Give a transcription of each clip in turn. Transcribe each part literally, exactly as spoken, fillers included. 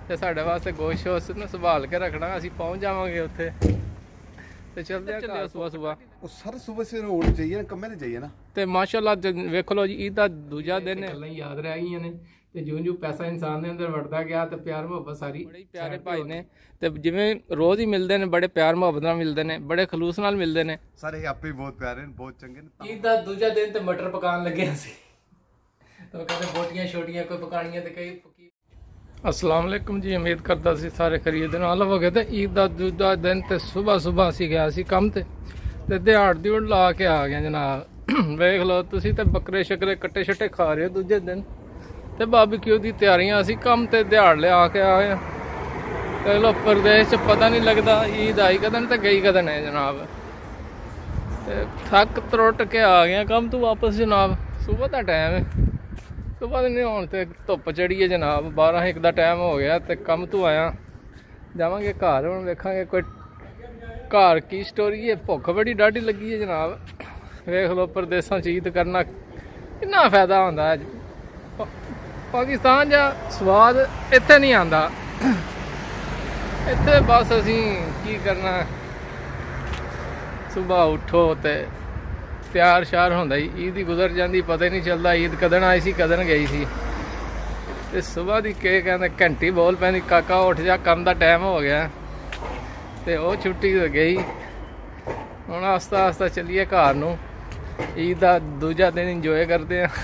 ਤੇ ਸਾਡੇ ਵਾਸਤੇ ਗੋਸ਼ਤ ਉਸ ਨੂੰ ਸੰਭਾਲ ਕੇ ਰੱਖਣਾ। ਅਸੀਂ ਪਹੁੰਚ ਜਾਵਾਂਗੇ ਉੱਥੇ ਤੇ ਚੱਲਦੇ ਆ ਚੱਲਿਓ ਸੁਬਾ ਸੁਬਾ। ਉਹ ਸਰ ਸੁਬਹ ਸਵੇਰੇ ਹੋਣੀ ਚਾਹੀਏ ਨਾ, ਕੰਮੇ ਤੇ ਜਾਈਏ ਨਾ। ਤੇ ਮਾਸ਼ਾਅੱਲਾ ਵੇਖ ਲਓ ਜੀ, ਈਦ ਦਾ ਦੂਜਾ ਦਿਨ ਹੈ। ਗੱਲਾਂ ਯਾਦ ਰਹਿ ਗਈਆਂ ਨੇ ਤੇ ਜਿਉਂ ਜਿਉਂ ਪੈਸਾ ਇਨਸਾਨ ਦੇ ਅੰਦਰ ਵੜਦਾ ਗਿਆ ਤੇ ਪਿਆਰ ਮੁਹੱਬਤ ਸਾਰੀ। ਬੜੇ ਪਿਆਰੇ ਭਾਈ ਨੇ ਤੇ ਜਿਵੇਂ ਰੋਜ਼ ਹੀ ਮਿਲਦੇ ਨੇ, ਬੜੇ ਪਿਆਰ ਮੁਹੱਬਤ ਨਾਲ ਮਿਲਦੇ ਨੇ, ਬੜੇ ਖਲੂਸ ਨਾਲ ਮਿਲਦੇ ਨੇ। ਸਾਰੇ ਆਪੇ ਬਹੁਤ ਪਿਆਰੇ ਨੇ, ਬਹੁਤ ਚੰਗੇ ਨੇ। ਈਦ ਦਾ ਦੂਜਾ ਦਿਨ ਤੇ ਮਟਰ ਪਕਾਉਣ ਲੱਗੇ ਸੀ ਤੇ ਕਹਿੰਦੇ ਬੋਟੀਆਂ ਛੋਟੀਆਂ ਕੋਈ ਪਕਾਣੀਆਂ ਤੇ ਕਈ ਪੱਕੀ। अस्सलाम वालेकुम जी, उम्मीद करता सी सारे खरीद नाल होगे। तो ईद का दूजा दिन तो सुबह सुबह असी गया सी कम ते ते दिहाड़ दिहड़ ला के आ गए जनाब। वेख लो तुसी ते बकरे शकरे कट्टे शट्टे खा रहे हो दूजे दिन ते बारबेक्यू दी तैयारियां असी कम ते दिहाड़ लिया के आए। ते लो प्रदेश च पता नहीं लगता ईद आई कदन ते गई कदन है जनाब। ते थक त्रुट के आ गए कम तो वापस जनाब। सुबह का टाइम है, सुबह नहीं हूँ तो धुप चढ़ी है जनाब। बारह एक का टाइम हो गया तो कम तो आया जावांगे घर। हुण वेखांगे कोई घर की स्टोरी है। भुख बड़ी डाढ़ी लगी है जनाब। वेख लो परदेसां च ईद करना कितना फायदा होंदा है। पाकिस्तान जा स्वाद इत्थे नहीं आंदा। इत्थे बस असीं की करना, सुबह उठो ते ਤਿਆਰ ਸ਼ਾਰ ਹੁੰਦਾ ਜੀ। ਈਦ ਹੀ ਗੁਜ਼ਰ ਜਾਂਦੀ, ਪਤਾ ਹੀ ਨਹੀਂ ਚੱਲਦਾ ਈਦ ਕਦਣ ਆਈ ਸੀ ਕਦਣ ਗਈ ਸੀ। ਤੇ ਸਵੇਰ ਦੀ ਕੇ ਕਹਿੰਦੇ ਘੰਟੀ ਬੋਲ ਪੈਂਦੀ, ਕਾਕਾ ਉੱਠ ਜਾ ਕੰਮ ਦਾ ਟਾਈਮ ਹੋ ਗਿਆ। ਤੇ ਉਹ ਛੁੱਟੀ ਹੋ ਗਈ। ਹੁਣ ਆਸਤਾ ਆਸਤਾ ਚੱਲੀਏ ਘਰ ਨੂੰ। ਈਦ ਦਾ ਦੂਜਾ ਦਿਨ ਇੰਜੋਏ ਕਰਦੇ ਆ।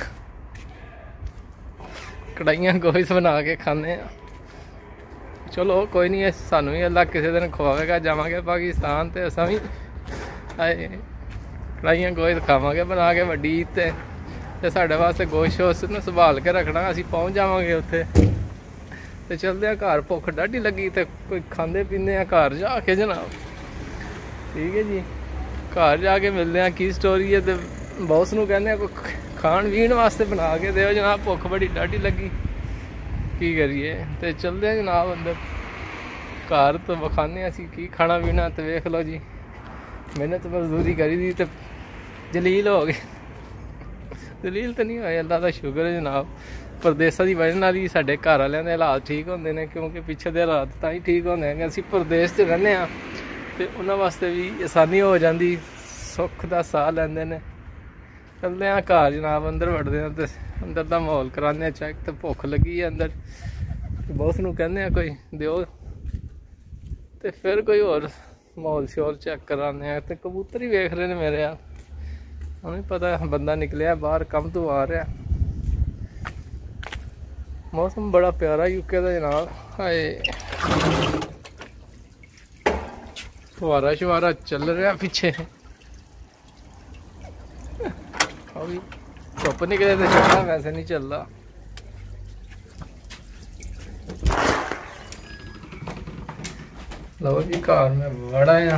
ਕੜਾਈਆਂ ਗੋਸ਼ਤ ਬਣਾ ਕੇ ਖਾਂਦੇ ਆ। ਚਲੋ ਕੋਈ ਨਹੀਂ, ਸਾਨੂੰ ਵੀ ਅੱਲਾ ਕਿਸੇ ਦਿਨ ਖਵਾਵੇਗਾ। ਜਾਵਾਂਗੇ ਪਾਕਿਸਤਾਨ ਤੇ ਅਸਾਂ ਵੀ ਆਏ ਕੜਾਈਆਂ ਗੋਸ਼ਤ ਖਾਵਾਂਗੇ ਬਣਾ ਕੇ ਵੱਡੀ ਈਦ ਤੇ। ਤੇ ਸਾਡੇ ਵਾਸਤੇ ਗੋਸ਼ਤ ਉਸ ਨੂੰ ਸੰਭਾਲ ਕੇ ਰੱਖਣਾ। ਅਸੀਂ ਪਹੁੰਚ ਜਾਵਾਂਗੇ ਉੱਥੇ ਤੇ ਚੱਲਦੇ ਆ ਘਰ। ਭੁੱਖ ਡਾਢੀ ਲੱਗੀ ਤੇ ਕੋਈ ਖਾਂਦੇ ਪੀਂਦੇ ਆ ਘਰ ਜਾ ਕੇ ਜਨਾਬ। ਠੀਕ ਹੈ ਜੀ, ਘਰ ਜਾ ਕੇ ਮਿਲਦੇ ਆ ਕੀ ਸਟੋਰੀ ਹੈ। ਤੇ ਬੌਸ ਨੂੰ ਕਹਿੰਦੇ ਆ ਕੋਈ ਖਾਣ ਪੀਣ ਵਾਸਤੇ ਬਣਾ ਕੇ ਦਿਓ ਜਨਾਬ, ਭੁੱਖ ਬੜੀ ਡਾਢੀ ਲੱਗੀ, ਕੀ ਕਰੀਏ। ਤੇ ਚੱਲਦੇ ਆ ਜਨਾਬ ਅੰਦਰ ਘਰ ਤੋਂ ਵਿਖਾਉਂਦੇ ਅਸੀਂ ਕੀ ਖਾਣਾ ਪੀਣਾ। ਤੇ ਵੇਖ ਲਓ ਜੀ, ਮਿਹਨਤ ਮਜ਼ਦੂਰੀ ਕਰੀ ਦੀ ਤੇ ਜਲੀਲ ਹੋ ਗਏ। ਜਲੀਲ ਤਾਂ ਨਹੀਂ ਹੋਏ, ਅੱਲਾ ਦਾ ਸ਼ੁਕਰ ਹੈ ਜਨਾਬ। ਪ੍ਰਦੇਸਾਂ ਦੀ ਵਜ੍ਹਾ ਨਾਲ ਹੀ ਸਾਡੇ ਘਰ ਵਾਲਿਆਂ ਦੇ ਹਾਲਾਤ ਠੀਕ ਹੁੰਦੇ ਨੇ, ਕਿਉਂਕਿ ਪਿੱਛੇ ਦੇ ਹਾਲਾਤ ਤਾਂ ਹੀ ਠੀਕ ਹੁੰਦੇ ਨੇ। ਅਸੀਂ ਪ੍ਰਦੇਸ਼ 'ਚ ਰਹਿੰਦੇ ਹਾਂ ਅਤੇ ਉਹਨਾਂ ਵਾਸਤੇ ਵੀ ਆਸਾਨੀ ਹੋ ਜਾਂਦੀ, ਸੁੱਖ ਦਾ ਸਾਹ ਲੈਂਦੇ ਨੇ। ਚੱਲਦੇ ਹਾਂ ਘਰ ਜਨਾਬ, ਅੰਦਰ ਵੜਦੇ ਹਾਂ ਅਤੇ ਅੰਦਰ ਦਾ ਮਾਹੌਲ ਕਰਾਉਂਦੇ ਹਾਂ ਚੈੱਕ। ਅਤੇ ਭੁੱਖ ਲੱਗੀ ਹੈ ਅੰਦਰ, ਬੌਸ ਨੂੰ ਕਹਿੰਦੇ ਹਾਂ ਕੋਈ ਦਿਓ ਅਤੇ ਫਿਰ ਕੋਈ ਹੋਰ ਮਾਹੌਲ ਸ਼ੋਰ ਚੈੱਕ ਕਰਾਉਂਦੇ ਆ। ਤੇ ਕਬੂਤਰ ਹੀ ਵੇਖ ਰਹੇ ਨੇ ਮੇਰੇ ਯਾਰ। ਉਹਨੂੰ ਪਤਾ ਬੰਦਾ ਨਿਕਲਿਆ ਬਾਹਰ ਕੰਮ ਤੋਂ ਆ ਰਿਹਾ। ਮੌਸਮ ਬੜਾ ਪਿਆਰਾ ਯੂਕੇ ਦਾ ਜਨਾਬ। ਹਾਏ ਫੁਆਰਾ ਸ਼ੁਆਰਾ ਚੱਲ ਰਿਹਾ ਪਿੱਛੇ। ਉਹ ਵੀ ਧੁੱਪ ਨਿਕਲੇ ਤੇ ਚੱਲਦਾ, ਵੈਸੇ ਨਹੀਂ ਚੱਲਦਾ। लो जी घर में बड़ा है।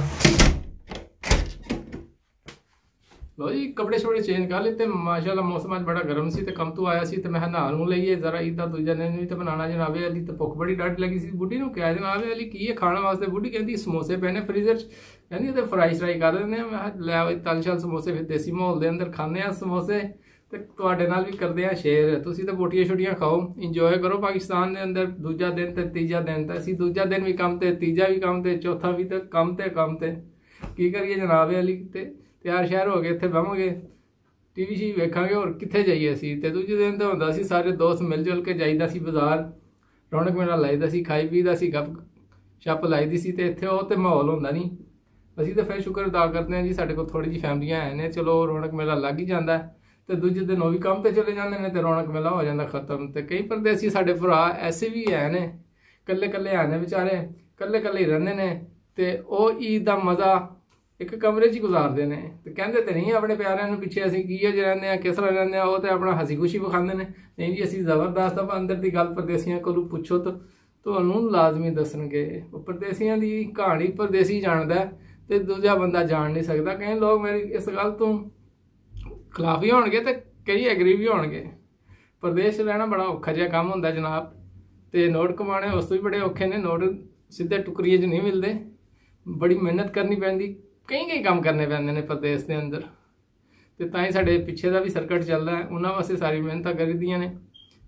लो जी कपड़े शपड़े चेंज कर लेते। माशाल्लाह मौसम आज बड़ा गर्म सी ते कम तो आया सी ते मैं नहा नू लईए जरा। ईद दा दूजा दिन भी तो बनाना जनाबे अली। तो भुख बड़ी डाढ़ लगी सी। बुढ़ी नू क्या जनाबे अली की है खाने वास्ते। बुढ़ी कहती समोसे पे ने फ्रीजर च, कहती ते फ्राई श्राई कर देने। मैं लै तल शल समोसे, फिर देसी माहौल के अंदर खाने आ समोसे ਤੇ ਤੁਹਾਡੇ ਨਾਲ ਵੀ ਕਰਦੇ ਆ ਸ਼ੇਅਰ। ਤੁਸੀਂ ਤਾਂ ਬੋਟੀਆਂ ਛੋਟੀਆਂ ਖਾਓ, ਇੰਜੋਏ ਕਰੋ ਪਾਕਿਸਤਾਨ ਦੇ ਅੰਦਰ। ਦੂਜਾ ਦਿਨ ਤੇ ਤੀਜਾ ਦਿਨ ਤਾਂ ਅਸੀਂ ਦੂਜਾ ਦਿਨ ਵੀ ਕੰਮ ਤੇ, ਤੀਜਾ ਵੀ ਕੰਮ ਤੇ, ਚੌਥਾ ਵੀ ਤੇ ਕੰਮ ਤੇ ਕੰਮ ਤੇ ਕੀ ਕਰੀਏ ਜਨਾਬ ਅਲੀ। ਤੇ ਤਿਆਰ ਸ਼ਹਿਰ ਹੋ ਗਏ, ਇੱਥੇ ਬਹਾਂਗੇ ਟੀ ਵੀ ਸ਼ੀ ਵੇਖਾਂਗੇ, ਹੋਰ ਕਿੱਥੇ ਜਾਈਏ ਅਸੀਂ। ਤੇ ਦੂਜੇ ਦਿਨ ਤਾਂ ਹੁੰਦਾ ਸੀ ਸਾਰੇ ਦੋਸਤ ਮਿਲ ਜੁਲ ਕੇ ਜਾਈਦਾ ਸੀ ਬਾਜ਼ਾਰ, ਰੌਣਕ ਮੇਲਾ ਲਾਈਦਾ ਸੀ, ਖਾਈ ਪੀਦਾ ਸੀ, ਗੱਪ ਛੱਪ ਲਾਈਦੀ ਸੀ। ਤੇ ਇੱਥੇ ਉਹ ਤੇ ਮਾਹੌਲ ਹੁੰਦਾ ਨਹੀਂ। ਅਸੀਂ ਤਾਂ ਫਿਰ ਸ਼ੁਕਰ ਅਦਾ ਕਰਦੇ ਹਾਂ ਜੀ ਸਾਡੇ ਕੋਲ ਥੋੜ੍ਹੀ ਜਿਹੀ ਫੈਮਲੀਆਂ ਹੈ ਨੇ, ਚਲੋ ਰੌਣਕ ਮੇਲਾ ਲੱਗ ਹੀ ਜਾਂਦਾ। ਤੇ ਦੂਜੇ ਦਿਨ ਉਹ ਵੀ ਕੰਮ ਤੇ ਚਲੇ ਜਾਂਦੇ ਨੇ ਤੇ ਰੌਣਕ ਮੇਲਾ ਹੋ ਜਾਂਦਾ ਖਤਮ। ਤੇ ਕਈ ਪਰਦੇਸੀ ਸਾਡੇ ਭਰਾ ਐਸੇ ਵੀ ਹੈ ਨੇ, ਇਕੱਲੇ ਇਕੱਲੇ ਹੈ ਨੇ ਵਿਚਾਰੇ, ਇਕੱਲੇ ਇਕੱਲੇ ਹੀ ਰਹਿੰਦੇ ਨੇ। ਤੇ ਉਹ ਈਦ ਦਾ ਮਜ਼ਾ ਇੱਕ ਕਮਰੇ 'ਚ ਹੀ ਗੁਜ਼ਾਰਦੇ ਨੇ। ਤੇ ਕਹਿੰਦੇ ਤੇ ਨਹੀਂ ਆਪਣੇ ਪਿਆਰਿਆਂ ਨੂੰ ਪਿੱਛੇ ਅਸੀਂ ਕੀ ਜਿਹੇ ਰਹਿੰਦੇ ਹਾਂ, ਕਿਸ ਤਰ੍ਹਾਂ ਰਹਿੰਦੇ ਹਾਂ। ਉਹ ਤੇ ਆਪਣਾ ਹਸੀ ਖੁਸ਼ੀ ਵਿਖਾਉਂਦੇ ਨੇ। ਨਹੀਂ ਜੀ ਅਸੀਂ ਜ਼ਬਰਦਸਤ ਆਪਾਂ ਅੰਦਰ ਦੀ ਗੱਲ ਪਰਦੇਸੀਆਂ ਕੋਲੋਂ ਪੁੱਛੋ ਤਾਂ ਤੁਹਾਨੂੰ ਲਾਜ਼ਮੀ ਦੱਸਣਗੇ। ਉਹ ਪਰਦੇਸੀਆਂ ਦੀ ਕਹਾਣੀ ਪਰਦੇਸੀ ਜਾਣਦਾ ਤੇ ਦੂਜਾ ਬੰਦਾ ਜਾਣ ਨਹੀਂ ਸਕਦਾ। ਕਈ ਲੋਕ ਮੇਰੀ ਇਸ ਗੱਲ ਤੋਂ ਖਿਲਾਫ ਵੀ ਹੋਣਗੇ ਤੇ ਕਈ ਐਗਰੀ ਵੀ ਹੋਣਗੇ। ਪ੍ਰਦੇਸ਼ 'ਚ ਰਹਿਣਾ ਬੜਾ ਔਖਾ ਜਿਹਾ ਕੰਮ ਹੁੰਦਾ ਜਨਾਬ। ਤੇ ਨੋਟ ਕਮਾਉਣੇ ਉਸ ਤੋਂ ਵੀ ਬੜੇ ਔਖੇ ਨੇ। ਨੋਟ ਸਿੱਧੇ ਟੁਕਰੀਏ 'ਚ ਨਹੀਂ ਮਿਲਦੇ, ਬੜੀ ਮਿਹਨਤ ਕਰਨੀ ਪੈਂਦੀ। ਕਈ ਕਈ ਕੰਮ ਕਰਨੇ ਪੈਂਦੇ ਨੇ ਪ੍ਰਦੇਸ਼ ਦੇ ਅੰਦਰ। ਤੇ ਤਾਂ ਹੀ ਸਾਡੇ ਪਿੱਛੇ ਦਾ ਵੀ ਸਰਕਟ ਚੱਲਦਾ ਹੈ, ਉਹਨਾਂ ਵਾਸਤੇ ਸਾਰੀ ਮਿਹਨਤਾਂ ਕਰੀਦੀਆਂ ਨੇ।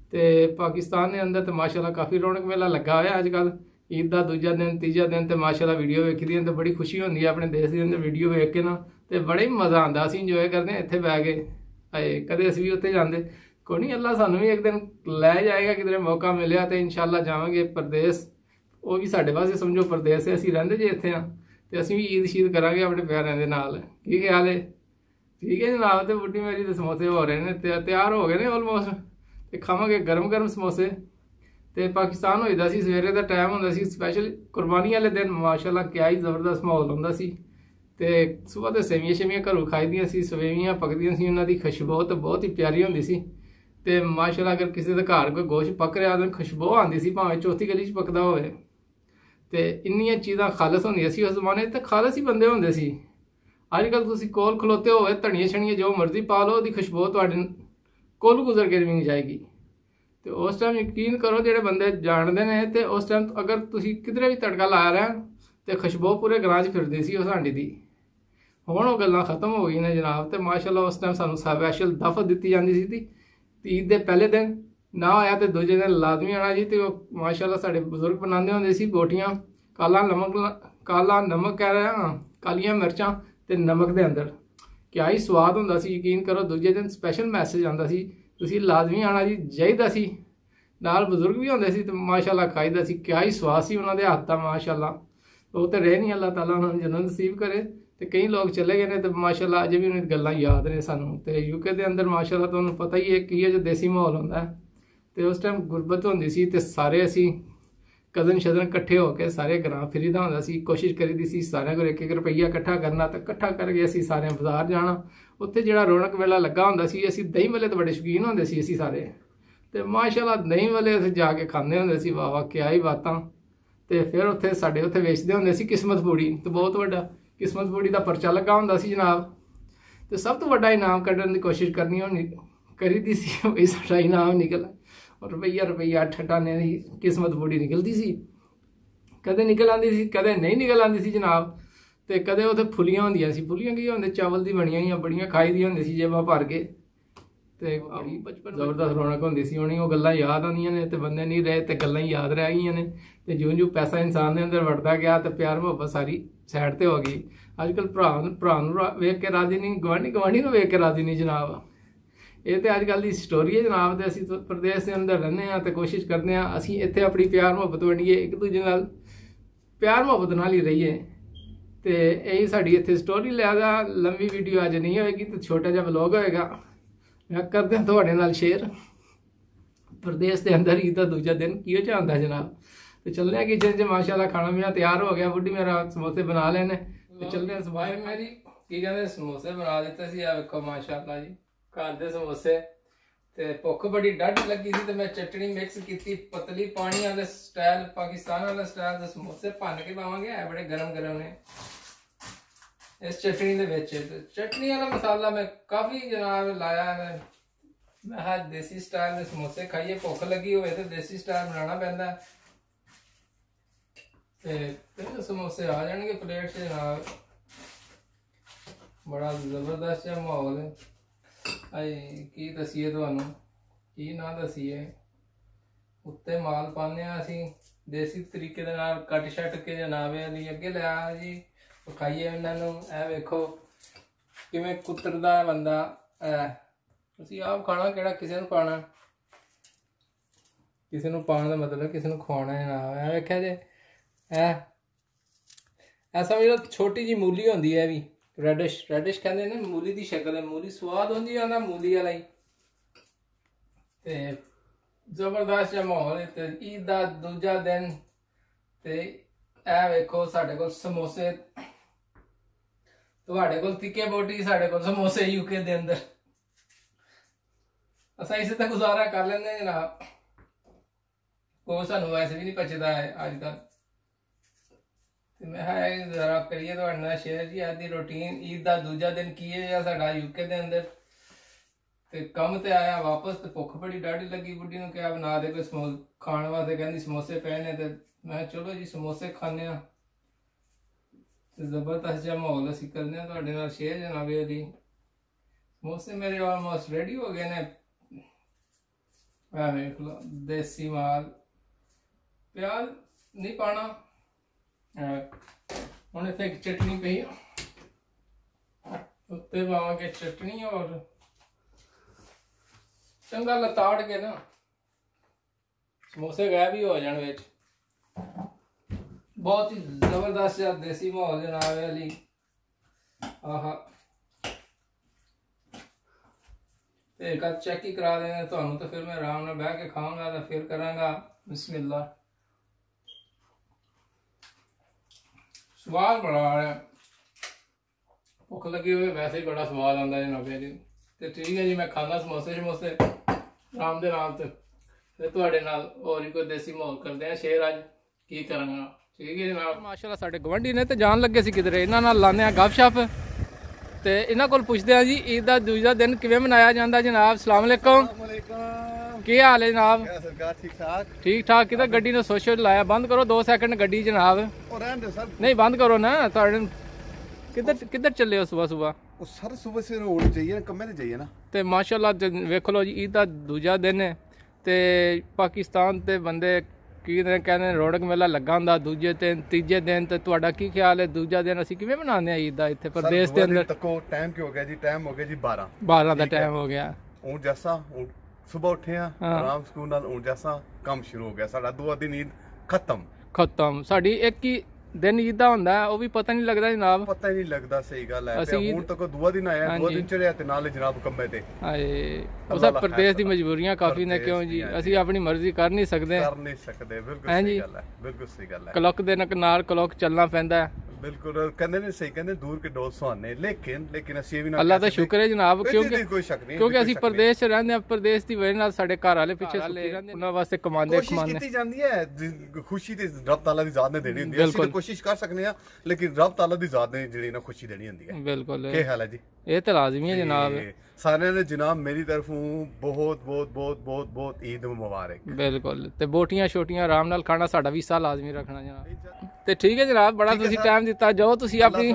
ਤੇ ਪਾਕਿਸਤਾਨ ਦੇ ਅੰਦਰ ਤੇ ਮਾਸ਼ਾਅੱਲਾ ਕਾਫੀ ਰੌਣਕ ਮੇਲਾ ਲੱਗਾ ਹੋਇਆ ਅੱਜ ਕੱਲ। ईद का दूजा दिन तीजा दिन तो माशाल्लाह वीडियो वेखी दी तो बड़ी खुशी होती है अपने देश के अंदर वीडियो वेख के ना, तो बड़ा ही मज़ा आता। असीं इंजॉय करते हैं इत्थे बह के, आए कदे असीं भी उत्थे जांदे कोई नहीं, अल्लाह सानू भी एक दिन लै जाएगा, किधरे मौका मिलिया तो इंशाअल्लाह जावांगे परदेस। वो भी साडे पासे समझो परदेस है, असीं रहिंदे जे इत्थे आ ते असीं भी ईद शीद करांगे अपने प्यारिਆਂ दे नाल। की ख्याल है? ठीक है जनाब। तो बुड्ढी मेरी दे समोसे हो रहे हैं, तैयार हो गए ने ऑलमोस्ट, ते खावांगे गरम गरम समोसे। तो पाकिस्तान होईदा सी सवेरे का टाइम होंदा सी स्पैशल कुर्बानी वाले दिन, माशाल्लाह क्या ही जबरदस्त माहौल होंदा सी। ते सुबह तो सेवियां शेवियां घरों खाई दियां सी, सवेवियां पकदियां सी, उन्हां दी खुशबू तो बहुत ही प्यारी होंदी सी। ते माशाल्लाह अगर किसी दे घर कोई गोश्त पक रहा तो खुशबू आंदी सी, भावें चौथी गली च पकदा होवे। ते इन्नियां चीज़ां खालस होंदियां सी उस जमाने ते खालस ही बंदे होंदे सी। अजकल तुसीं कोल खलोते होवे धनिया छनिया जो मर्जी पा लो, ओहदी खुशबू तुहाडे कोल गुजर के भी नहीं जाएगी। तो उस टाइम यकीन करो जेडे बंदे जानते हैं, तो उस टाइम अगर तुसीं किधरे भी तड़का ला रहे तो खुशबू पूरे ग्रां च फिरदी सी उस हांडी दी। हुण ओह गल्लां खत्म हो गई ने जनाब। तो माशाल्लाह उस टाइम सानूं स्पैशल दफ दित्ती जांदी सी ती ईद दे पहले दिन ना होया तो दूजे दिन लाजमी आना जी। तो माशाल्लाह साडे बजुर्ग बनांदे हुंदे सी बोटियां, काला नमक काला नमक कह रहे हैं, कालियां मिर्चां ते नमक दे अंदर क्या ही स्वाद हुंदा सी। यकीन करो दूजे दिन स्पैशल मैसेज आंदा सी, तुसीं लाजमी आना जी चाहिदा सी। नाल बजुर्ग भी होंदे सी ते माशाल्लाह खाईदा सी, क्या ही स्वाद सी उन्हां दे हत्थ दा माशाल्लाह। वो तो रहे नहीं, अल्लाह ताला उन्हां नूं जन्नत नसीब करे। तो कई लोग चले गए ने तो माशाल्लाह अजे भी उन्हां दी गल्लां याद ने सानूं। ते यूके दे अंदर माशाल्लाह तुहानूं पता ही है कि जो देसी माहौल होंदा है। तो उस टाइम गुरबत होंदी सी ते सारे असीं कजन शजन कट्ठे होकर सारे ग्रां फिरीदा होंदा सी। कोशिश करीदी सी सारिਆਂ कोल एक एक रुपया इकट्ठा करना, तो इकट्ठा करके असीं सारे बाजार जाना। उत्थे जिहड़ा रौनक मेला लगा होंदा सी, असीं दही भल्ले तो बड़े शौकीन होंदे सी असीं सारे। तो माशाल्लाह दही भल्ले असीं जाके खांदे होंदे सी, वाह वाह क्या ही बातां। तो फिर उत्थे साडे उत्थे वेचदे होंदे सी किस्मत पूड़ी, तो बहुत वड्डा किस्मत पूड़ी दा पर्चा लगा होंदा सी जनाब। तो सब तो वड्डा इनाम कड्ढण दी कोशिश करनी होनी करीदी सी, भाई साडा इनाम निकल और रुपया रुपया अठ अठाने दी किस्मत पूड़ी निकलदी सी। कदे निकल आंदी सी, कदे नहीं निकल आंदी सी जनाब। तो कदे उत्थे फुलियां होंदियां सी, फुलियां की होंदे चावल दी बनियां होइयां बड़ियां खाई दी होंदी सी जेबां भर के। ते बड़ी बचपन जबरदस्त रौनक होंदी सी। हुण ओह गल्लां याद आंदियां ने, ते बंदे नहीं रहे तो गल्लां याद रह गईयां ने। ते जिउं जिउं पैसा इंसान दे अंदर वड़दा गया तो प्यार मुहब्बत सारी साइड ते हो गई। अजकल भरा भरा नूं वेख के राजी नहीं, गवांढी गवांढी नूं वेख के राजी नहीं जनाब। ये तो अजकल की स्टोरी है जनाब। तो असीं प्रदेश के अंदर रहने हैं तो कोशिश करते हैं असीं इत्थे अपनी प्यार मुहब्बत वंडीए, एक दूजे नाल प्यार मुहब्बत नाल ही रहिए। तो यही साड़ी इत्थे स्टोरी। लिहाजा लंबी वीडियो अज नहीं होएगी, तो छोटा जिहा व्लॉग होएगा। मैं करदे हां तुहाडे नाल शेयर प्रदेश के अंदर ईद का दूजा दिन किहो जिहा हुंदा जनाब। तो चलने हैं किचन च, माशाल्लाह खाना पीना तैयार हो गया। बुढ़ी मेरा समोसे बना लेने, तो चलने हैं सफाई मेरी की कहते समोसे बना दिते सी। आ वेखो माशाल्लाह जी घर दे समोसे। ते भुख बड़ी डट लगी थी, तो मैं चटनी मिक्स की पतली पानी वाले स्टाइल पाकिस्तान वाला स्टाइल के समोसे भन के पावांगे, है बड़े गरम गरम ने इस चटनी दे विच। चटनी वाला मसाला मैं काफ़ी जनाब लाया है। मैं हाँ देसी स्टाइल के समोसे खाइए, भुख लगी होवे तो देसी स्टाइल बनाना पैंदा। ते समोसे आ जाएंगे प्लेट से जनाब। बड़ा जबरदस्त जिहा माहौल है। आई की दसीए तुहानू, की ना दसीए। उत्ते माल पाने असीं देसी तरीके दे नाल कट छट के जनाब अली अगे लिया जी। खाइए इन्हों। ए वेखो किवें कुतरदा बंदा। असीं आप खाना किहड़ा किसी नूं पाना, किसी नूं पाने दा मतलब किसी नूं खवाना जनाब। ए वेख्या जे ए ऐसा समझ लो छोटी जी मूली होंदी है भी रेडिश रेडिश कहते हैं मूली की शक्ल है। मूली स्वाद होंदी है मूली वाला ही। ते जबरदस्त जिहा माहौल। ते ईद का दूजा दिन। ते ए वेखो साडे कोल समोसे, तुहाडे कोल तिक्के बोटी, साडे कोल समोसे यूके दे अंदर। असां इसे तो गुजारा कर लेंदे जनाब। वो सानू वैसे भी नहीं पचदा है अजकल। मैं जरा करिए तो शेयर जी अज की रूटीन ईद का दूजा दिन की है साडा यूके दे अंदर। ते कम ते आया वापस, तो भुख बड़ी डाढ़ी लगी। बुढ़ी नूं क्या बना दे कोई समो खाने वास्ते, कहंदी समोसे पे ने। ते मैं चलो जी समोसे खाने आ। जबरदस्त जिहा माहौल असीं करने तुहाडे नाल शेयर जनाबे दी। समोसे मेरे ऑलमोस्ट रेडी हो गए ने। ਆ ਵੇਖ ਲਓ ਦੇਸੀ ਮਾਲ। ਪਿਆਜ਼ ਨਹੀਂ ਪਾਣਾ। ਹੁਣ ਇੱਥੇ ਇੱਕ ਚਟਨੀ ਪਈ ਉੱਤੇ ਪਾਵਾਂਗੇ ਚਟਨੀ ਔਰ ਚੰਗਾ ਲਤਾੜ ਕੇ ਨਾ ਸਮੋਸੇ ਗਾਇਬ ਹੀ ਹੋ ਜਾਣ ਵਿੱਚ। ਬਹੁਤ ਹੀ ਜ਼ਬਰਦਸਤ ਜਿਹਾ ਦੇਸੀ ਮਾਹੌਲ ਜਨਾਬ ਵਾਲੀ। ਆਹਾ ਤੇ ਇੱਕ ਚੈੱਕ ਹੀ ਕਰਾ ਦੇਣਾ ਤੁਹਾਨੂੰ ਤਾਂ ਫਿਰ ਮੈਂ ਆਰਾਮ ਨਾਲ ਬਹਿ ਕੇ ਖਾਵਾਂਗਾ ਤਾਂ ਫਿਰ ਕਰਾਂਗਾ ਬਿਸਮਿल्लाह। ਸਵਾਦ ਬੜਾ ਆ ਰਿਹਾ। ਭੁੱਖ ਲੱਗੀ ਹੋਵੇ ਵੈਸੇ ਹੀ ਬੜਾ ਸਵਾਦ ਆਉਂਦਾ ਜਨਾਬ ਜੀ। ਤੇ ਠੀਕ ਹੈ ਜੀ, ਮੈਂ ਖਾਂਦਾ ਸਮੋਸੇ ਸਮੋਸੇ ਆਰਾਮ ਦੇ ਨਾਲ। ਤੇ ਫਿਰ ਤੁਹਾਡੇ ਨਾਲ ਹੋਰ ਹੀ ਕੋਈ ਦੇਸੀ ਮਾਹੌਲ ਕਰਦੇ ਆ ਸ਼ੇਅਰ ਅੱਜ ਕੀ ਕਰਾਂਗਾ। ਠੀਕ ਹੈ ਜਨਾਬ। ਮਾਸ਼ਾਅੱਲਾ ਸਾਡੇ ਗਵਾਂਢੀ ਨੇ ਤੇ ਜਾਣ ਲੱਗੇ ਸੀ ਕਿਧਰੇ, ਇਹਨਾਂ ਨਾਲ ਲਾਉਂਦੇ ਆ ਗੱਪਸ਼ਪ ਤੇ ਇਹਨਾਂ ਕੋਲ ਪੁੱਛਦੇ ਆ ਜੀ ਈਦ ਦਾ ਦੂਜਾ ਦਿਨ ਕਿਵੇਂ ਮਨਾਇਆ ਜਾਂਦਾ ਜਨਾਬ। ਸਲਾਮ ਅਲੈਕੁਮ, ਕੀ ਹਾਲ ਹੈ ਜਨਾਬ? ठीक ठाक ठीक ठाक। किधर गड्डी ने सोशल लाया? बंद करो दो सेकंड गड्डी जनाब। नहीं बंद करो ना। किधर किधर चले हो सुबह सुबह? सर सुबह से होनी चाहिए ना, कम्मे चाहिए ना। ते माशाल्लाह वेख लो जी ईद का दूजा दिन है ते पाकिस्तान ते बंदे की कहते रौनक मेला लगा हुंदा दूजे दिन तीजे दिन। ते तुहाडा की ख्याल है दूजा दिन असीं किवें मनाने आ ईद दा इत्थे प्रदेश दे अंदर? तको टाइम की हो गया जी, टाइम हो गया जी बारह बारह दा टाइम हो गया। हूं जैसा सुबह उठे हैं आराम सुकून नाल, हूं जैसा काम शुरू हो गया साडा। दूआ दिन ईद खत्म खत्म साडी एक ही दिन ईद दा हुंदा है, वो भी पता नहीं लगदा जनाब। पता ही नहीं लगदा। सही गल है। ते हुन तक दूआ दिन आया, दूआ दिन चढ़िया ते नाल जनाब कम्मे ते। हाए ਉਹ ਸਭ ਪ੍ਰਦੇਸ਼ ਦੀ ਮਜਬੂਰੀਆਂ ਕਾਫੀ ਨੇ ਕਿਉਂ ਜੀ, ਅਸੀਂ ਆਪਣੀ ਮਰਜ਼ੀ ਕਰ ਨਹੀਂ ਸਕਦੇ। ਕਰ ਨਹੀਂ ਸਕਦੇ, ਬਿਲਕੁਲ ਸਹੀ ਗੱਲ ਹੈ, ਬਿਲਕੁਲ ਸਹੀ ਗੱਲ ਹੈ। ਕਲੌਕ ਦੇ ਨਾਲ ਕਲੌਕ ਚੱਲਣਾ ਪੈਂਦਾ ਹੈ। ਬਿਲकुल कहते ने सही कहते दूर के डोल सुहाने, लेकिन लेकिन ਅਸੀਂ ਵੀ ਨਾ ਅੱਲਾਹ ਦਾ ਸ਼ੁਕਰ ਹੈ ਜਨਾਬ ਕਿਉਂਕਿ ਕੋਈ ਸ਼ੱਕ ਨਹੀਂ ਕਿਉਂਕਿ ਅਸੀਂ ਪ੍ਰਦੇਸ਼ 'ਚ ਰਹਿੰਦੇ ਹਾਂ। ਪ੍ਰਦੇਸ਼ ਦੀ ਵਜ੍ਹਾ ਨਾਲ ਸਾਡੇ ਘਰ ਵਾਲੇ ਪਿੱਛੇ ਸੁੱਤੇ ਰਹਿੰਦੇ, ਉਹਨਾਂ ਵਾਸਤੇ ਕਮਾਉਂਦੇ ਕੋਸ਼ਿਸ਼ ਕਮਾਉਂਦੇ ਕੀਤੀ ਜਾਂਦੀ ਹੈ। ਖੁਸ਼ੀ ਤੇ ਰੱਬ ਤਾਲਾ ਦੀ ਜ਼ਾਤ ਨੇ ਦੇਣੀ ਹੁੰਦੀ ਹੈ। ਅਸੀਂ ਤਾਂ ਕੋਸ਼ਿਸ਼ ਕਰ ਸਕਨੇ ਆ, ਲੇਕਿਨ ਰੱਬ ਤਾਲਾ ਦੀ ਜ਼ਾਤ ਨੇ ਜਿਹੜੀ ਨਾ ਖੁਸ਼ੀ ਦੇਣੀ ਹੁੰਦੀ ਹੈ। ਬਿਲਕੁਲ ਕੀ ਹਾਲ ਹੈ ਜੀ? ਇਹ ਤਾਂ ਲਾਜ਼ਮੀ ਹੈ ਜਨਾਬ। ਸਾਰਿਆਂ ਨੇ ਜਨਾਬ ਮੇਰੀ ਤਰਫੋਂ ਬਹੁਤ ਬਹੁਤ ਬਹੁਤ ਬਹੁਤ ਬਹੁਤ ਈਦ ਮੁਬਾਰਕ। ਬਿਲਕੁਲ। ਤੇ ਬੋਟੀਆਂ ਛੋਟੀਆਂ ਆਰਾਮ ਨਾਲ ਖਾਣਾ ਸਾਡਾ ਵੀ ਹਿੱਸਾ ਲਾਜ਼ਮੀ ਰੱਖਣਾ ਜਨਾਬ। ਤੇ ਠੀਕ ਹੈ ਜਨਾਬ, ਬੜਾ ਤੁਸੀਂ ਟਾਈਮ ਦਿੱਤਾ। ਜੋ ਤੁਸੀਂ ਆਪਣੀ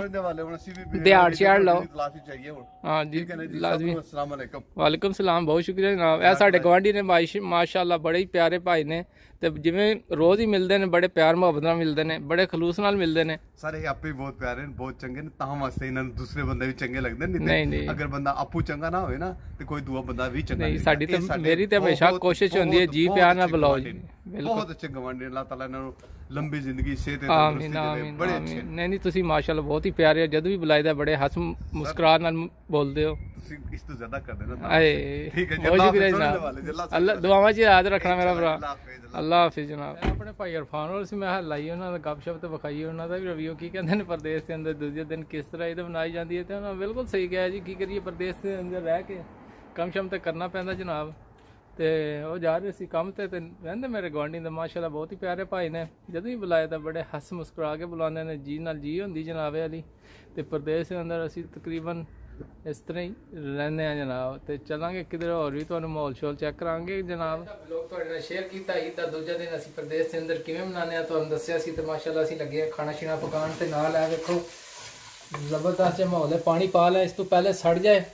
ਦਿਹਾੜ ਛੇੜ ਲਓ। ਹਾਂ ਜੀ ਲਾਜ਼ਮੀ। ਅਸਲਾਮ ਅਲੈਕੁਮ। ਵਾਲੇਕੁਮ ਸਲਾਮ। ਬਹੁਤ ਸ਼ੁਕਰੀਆ ਜਨਾਬ। ਇਹ ਸਾਡੇ ਗਵਾਂਢੀ ਨੇ ਮਾਸ਼ਾਅੱਲਾ ਬੜੇ ਹੀ ਪਿਆਰੇ ਭਾਈ ਨੇ ਤੇ ਜਿਵੇਂ ਰੋਜ਼ ਹੀ ਮਿਲਦੇ ਨੇ, ਬੜੇ ਪਿਆਰ ਮੁਹੱਬਤ ਨਾਲ ਮਿਲਦੇ ਨੇ, ਬੜੇ ਖਲੂਸ ਨਾਲ ਮਿਲਦੇ ਨੇ। ਸਾਰੇ ਆਪੇ ਬਹੁਤ ਪਿਆਰੇ ਨੇ, ਬਹੁਤ ਚੰਗੇ ਨੇ, ਤਾਂ ਵਾਸਤੇ ਇਹਨਾਂ ਨੂੰ ਦੂਸਰੇ ਬੰਦੇ ਵੀ ਚੰਗੇ ਲੱਗਦੇ ਨੇ। ਨਹੀਂ ਨਹੀਂ, ਅਗਰ ਬੰਦਾ ਆਪੂ ਚੰਗਾ ਨਾ ਹੋਵੇ ਨਾ ਤੇ ਕੋਈ ਦੂਆ ਬੰਦਾ ਵੀ ਚੰਗਾ ਨਹੀਂ। ਸਾਡੀ ਤਾਂ ਮੇਰੀ ਤੇ ਹਮੇਸ਼ਾ ਕੋਸ਼ਿਸ਼ ਹੁੰਦੀ ਹੈ ਜੀ ਪਿਆਰ ਨਾਲ ਬੁਲਾਓ ਜੀ। ਬਹੁਤ ਅੱਛੇ ਗਵਾਂਢੀ, ਅੱਲਾਹ ਤਾਲਾ ਇਹਨਾਂ ਨੂੰ ਲੰਬੀ ਜ਼ਿੰਦਗੀ ਸਿਹਤ ਆਮੀਨ ਆਮੀਨ ਬੜੇ ਅੱਛੇ। ਨਹੀਂ ਨਹੀਂ ਤੁਸੀਂ ਮਾਸ਼ਾਅੱਲਾ ਬਹੁਤ ਹੀ ਪਿਆਰੇ ਹੋ, ਜਦੋਂ ਵੀ ਬੁਲਾਈਦਾ ਬੜੇ ਹੱਸ ਮੁਸਕਰਾਹਟ ਨਾਲ ਬੋਲਦੇ ਹੋ। ਤੁਸੀਂ ਇਸ ਤੋਂ ਜ਼ਿਆਦਾ ਕਰਦੇ ਨਾ। ਆਏ ਠੀਕ ਹੈ ਜੀ, ਬਹੁਤ ਸ਼ੁਕਰੀਆ ਜਨਾਬ। ਅੱਲਾਹ ਦੁਆਵਾਂ 'ਚ ਯਾਦ ਰੱਖਣਾ ਮੇਰਾ ਭਰਾ। ਅੱਲਾਹ ਹਾਫਿਜ਼ ਜਨਾਬ। ਆਪਣੇ ਭਾਈ ਇਰਫਾਨ ਹੋਰ ਸੀ, ਮੈਂ ਲਾਈ ਉਹਨਾਂ ਦਾ ਗੱਪਸ਼ਪ ਤੇ ਵਿਖਾਈ ਉਹਨਾਂ ਦਾ ਵੀ ਰਿਵਿਊ ਕੀ ਕਹਿੰਦੇ ਨੇ ਪ੍ਰਦੇਸ਼ ਦੇ ਅੰਦਰ ਦੂਜੇ ਦਿਨ ਕਿਸ ਤਰ੍ਹਾਂ ਇਹਦਾ ਮਨਾਈ ਜਾਂਦੀ ਹੈ। ਤੇ ਉਹਨਾਂ ਬਿਲਕੁਲ ਸਹੀ ਕਿਹਾ ਜੀ। ਕੀ ਕਰੀਏ, ਪ੍ਰਦੇਸ਼ ਦੇ ਅੰਦਰ ਰਹਿ ਕੇ ਕੰਮ ਸ਼ਮ ਤੇ ਕਰਨਾ ਪੈਂਦਾ ਜਨਾਬ। ਤੇ ਉਹ ਜਾ ਰਹੇ ਸੀ ਕੰਮ ਤੇ ਤੇ ਰਹਿੰਦੇ ਮੇਰੇ ਗੁਆਂਢੀ ਦੇ ਮਾਸ਼ਾਅੱਲਾ ਬਹੁਤ ਹੀ ਪਿਆਰੇ ਭਾਈ ਨੇ। ਜਦੋਂ ਵੀ ਬੁਲਾਇਆ ਤਾਂ ਬੜੇ ਹੱਸ ਮੁਸਕਰਾ ਕੇ ਬੁਲਾਉਂਦੇ ਨੇ, ਜੀ ਨਾਲ ਜੀ ਹੁੰਦੀ ਜਨਾਬ ਵਾਲੀ। ਤੇ ਪ੍ਰਦੇਸ਼ ਦੇ ਅੰਦਰ ਅਸੀਂ ਤਕਰੀਬਨ ਇਸ ਤਰ੍ਹਾਂ ਹੀ ਰਹਿੰਦੇ ਆ ਜਨਾਬ। ਤੇ ਚੱਲਾਂਗੇ ਕਿਧਰ ਹੋਰ ਵੀ ਤੁਹਾਨੂੰ ਮਾਹੌਲ ਸ਼ੋਲ ਚੈੱਕ ਕਰਾਂਗੇ ਜਨਾਬ। ਲੋਕ ਤੁਹਾਡੇ ਨਾਲ ਸ਼ੇਅਰ ਕੀਤਾ ਈਦ ਦਾ ਦੂਜਾ ਦਿਨ ਅਸੀਂ ਪ੍ਰਦੇਸ਼ ਦੇ ਅੰਦਰ ਕਿਵੇਂ ਮਨਾਉਂਦੇ ਆ ਤੁਹਾਨੂੰ ਦੱਸਿਆ ਸੀ। ਤੇ ਮਾਸ਼ਾਅੱਲਾ ਅਸੀਂ ਲੱਗੇ ਆ ਖਾਣਾ ਸ਼ੀਣਾ ਪਕਾਉਣ ਤੇ ਨਾਲ ਆ ਵੇਖੋ ਜ਼ਬਰਦਸਤ ਜਿਹਾ ਮਾਹੌਲ ਹੈ। ਪਾਣੀ ਪਾ ਲਿਆ, ਇਸ ਤੋਂ ਪਹਿਲੇ ਸੜ ਜਾਏ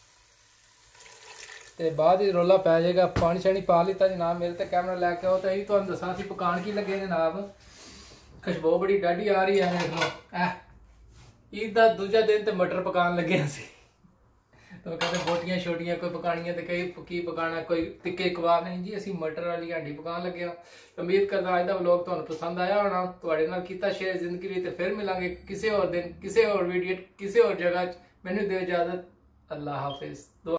ਤੇ ਬਾਅਦ ਹੀ ਰੋਲਾ ਪੈ ਜਾਏਗਾ। ਪਾਣੀ ਛਾਣੀ ਪਾ ਲਿੱਤਾ ਜਨਾਬ। ਮੇਰੇ ਤੇ ਕੈਮਰਾ ਲੈ ਕੇ ਆਓ ਤਾਂ ਇਹ ਤੁਹਾਨੂੰ ਦੱਸਾਂ ਅਸੀਂ ਪਕਾਉਣ ਕੀ ਲੱਗੇ ਜਨਾਬ। ਖੁਸ਼ਬੂ ਬੜੀ ਡਾਢੀ ਆ ਰਹੀ ਹੈ ਵੇਖ ਲਓ। ਐ ਈਦ ਦਾ ਦੂਜਾ ਦਿਨ ਤੇ ਮਟਰ ਪਕਾਉਣ ਲੱਗੇ ਅਸੀਂ। ਤਾਂ ਕਹਿੰਦੇ ਬੋਟੀਆਂ ਛੋਟੀਆਂ ਕੋਈ ਪਕਾਣੀਆਂ ਤੇ ਕਈ ਕੀ ਪਕਾਣਾ, ਕੋਈ ਤਿੱਕੇ ਕਬਾਬ। ਨਹੀਂ ਜੀ, ਅਸੀਂ ਮਟਰ ਵਾਲੀ ਹਾਂਡੀ ਪਕਾਉਣ ਲੱਗੇ ਹਾਂ। ਉਮੀਦ ਕਰਦਾ ਅੱਜ ਦਾ ਵਲੋਗ ਤੁਹਾਨੂੰ ਪਸੰਦ ਆਇਆ ਹੋਣਾ, ਤੁਹਾਡੇ ਨਾਲ ਕੀਤਾ ਸ਼ੇਅਰ ਜ਼ਿੰਦਗੀ ਲਈ। ਤੇ ਫਿਰ ਮਿਲਾਂਗੇ ਕਿਸੇ ਹੋਰ ਦਿਨ, ਕਿਸੇ ਹੋਰ ਵੀਡੀਓ, ਕਿਸੇ ਹੋਰ ਜਗ੍ਹਾ 'ਚ। ਮੈਨੂੰ ਦਿਓ ਇਜਾਜ਼ਤ। ਅੱਲਾਹ ਹਾਫਿਜ਼।